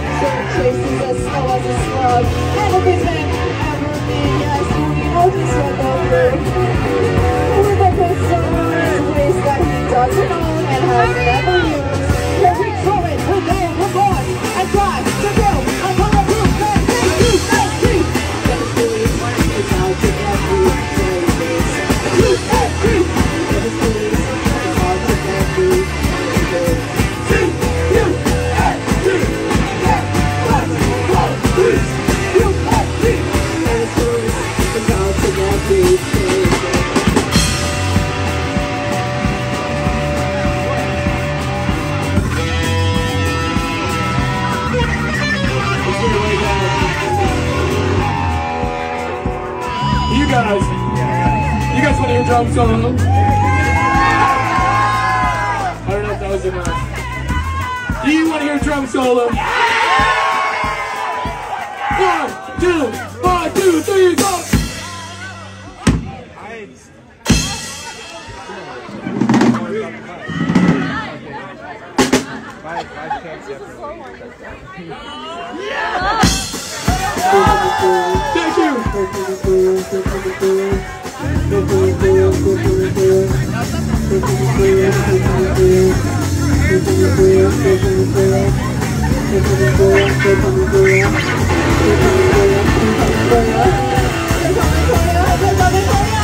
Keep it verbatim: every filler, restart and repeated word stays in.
chases as slow as a slug. And if his name ever be, yes, we know just what they'll do. With a pistol in his waist that he doesn't own and has never used. Here we throw it, we're there, we're gone, and try to build a bulletproof man. Thank you, thank you. Then his police is out to get me. U N T. Then his police is out to get me. You guys, you guys want to hear drum solo? I don't know if that was enough. Do you want to hear drum solo? One, two, one, two, three, go! Thank you! They're coming for you! They're coming for you!